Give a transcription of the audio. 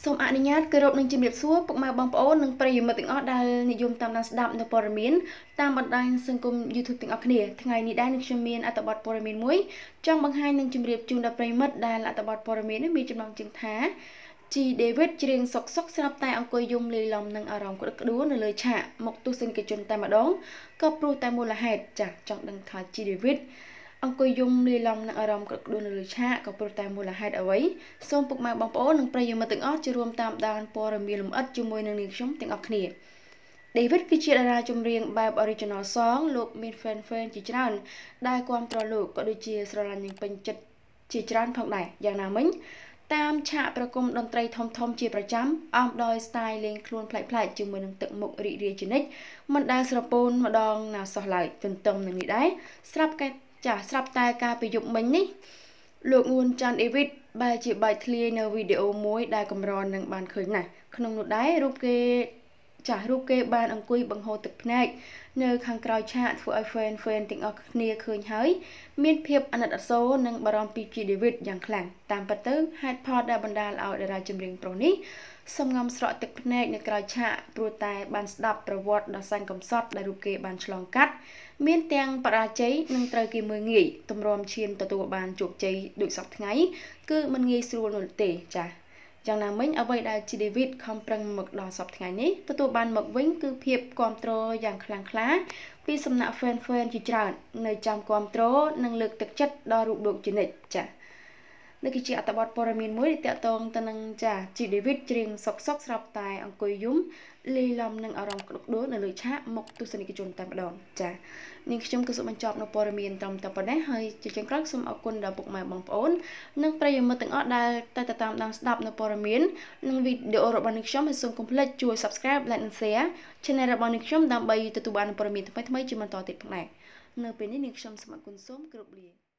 សូមអនុញ្ញាតគោរពនឹងជំរាបសួរពុកម៉ែបងប្អូននិងប្រិយមិត្តទាំងអស់ដែលនិយមតាមដានស្ដាប់នៅព័ត៌មានតាមបណ្ដាញសង្គម YouTube ទាំងអស់គ្នាថ្ងៃនេះដែរនឹងខ្ញុំមានអត្ថបទព័ត៌មានមួយចង់បង្ហាញនិងជម្រាបជូនដល់ប្រិយមិត្តដែលអត្ថបទព័ត៌មាននេះមានចំណងជើងថា G David ច្រៀងសុកស្រាប់តែអង្គុយយំលាយឡំនឹងអារម្មណ៍ក្តឹកក្តួលនៅលើឆាកមកទស្សនិកជនតែម្ដងក៏ព្រោះតែមូលហេតុចាស់ចង់ដឹងថា G David អង្គុយយំលាយឡំនឹងអារម្មណ៍ក្តឹកក្តួលនៅលើឆាកក៏ព្រោះតែមូលហេតុអ្វីសូមពុកម៉ែបងប្អូននិងប្រិយមិត្តទាំងអស់ចូលរួមតាមដានព័ត៌មានលម្អិតជាមួយនឹងនាងខ្ញុំទាំងអស់គ្នា David គឺជាតារាចម្រៀងបែប Original Song លោកមាន fan ជាច្រើនដែលគាំទ្រលោកក៏ដូចជាស្រឡាញ់និងពេញចិត្តជាច្រើនផងដែរយ៉ាងណាមិញតាមឆាកប្រគំតន្ត្រីធំជាប្រចាំអមដោយ style លេងខ្លួនប្លែកៗជាមួយនឹងទឹកមុខរីករាយជានិច្ចមិនដែលស្រពោនម្ដងណាសោះឡើយទន្ទឹមនឹងនេះដែរស្រាប់តែការប្រយុទ្ធមិញនេះលោកងួនច័ន្ទ David បែរជាបែកធ្លាយនៅវីដេអូមួយដែលកម្រនឹងបានឃើញណាស់ក្នុងនោះដែររូបគេបានអង្គុយបង្ហូរទឹកភ្នែកនៅខាងក្រោយឆាកធ្វើឲ្យ fan ទាំងអស់គ្នាឃើញហើយមានភាពអាណិតអាសូរនិងបារម្ភពី G David យ៉ាងខ្លាំងតាមពិតទៅហេតុផលដែលបណ្ដាលឲ្យតារាចម្រៀងប្រុសនេះសំងំស្រក់ទឹកភ្នែកនៅក្រោយឆាកព្រោះតែបានស្ដាប់ប្រវត្តិដ៏សែនកំសត់ដែលរូបគេបានឆ្លងកាត់មានទាំងបរាជ័យនិងត្រូវគេមើលងាយទម្រាំឈានទទួលបានជោគជ័យដូចសពថ្ងៃគឺមិនងាយស្រួលនោះទេចា៎យ៉ាងណាមិញអ្វីដែល G David ខំប្រឹងមកដល់សប្តាហ៍ថ្ងៃនេះទទួលបានមកវិញគឺភាពគាំទ្រយ៉ាងខ្លាំងក្លាពីសំណាក់ fan ជាច្រើននៅចាំគាំទ្រនិងលើកទឹកចិត្តដល់រូបលោកជានិច្ចចា៎នេះគឺជាអត្ថបទព័ត៌មានមួយដែលតាក់ទងទៅនឹងចា G David ច្រៀងសុកស្រាប់តែអង្គុយយំលាយឡំនឹងអារម្មណ៍ក្តឹកក្តួលនៅលើឆាកមកទស្សនិកជនតែម្ដងចានាងខ្ញុំក៏សូមបញ្ចប់នៅព័ត៌មានត្រឹមតែប៉ុណ្ណេះហើយជាចុងក្រោយសូមអរគុណដល់ពុកម៉ែបងប្អូននិងប្រិយមិត្តទាំងអស់ដែលតែតាមដានស្ដាប់នៅព័ត៌មាននិងវីដេអូរបស់នាងខ្ញុំហើយសូមកុំភ្លេចជួយ Subscribe Like និង Share Channel របស់នាងខ្ញុំដើម្បីទទួលបានព័ត៌មានថ្មីៗជាបន្តទៀតផងដែរនៅពេលនេះនាងខ្ញុំសូមអរគុណសូមគោរពលា